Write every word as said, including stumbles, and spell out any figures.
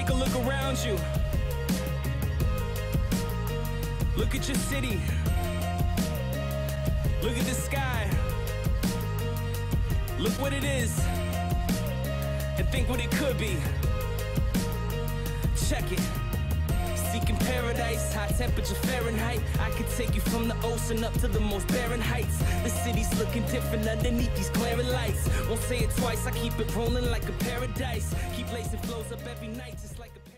take a look around you. Look at your city. Look at the sky. Look what it is, and think what it could be. Check it. Seeking paradise, high temperature Fahrenheit. I could take you from the ocean up to the most barren heights. The city's looking different underneath these glaring lights. Won't say it twice, I keep it rolling like a paradise. Keep lacing flows up every night just like a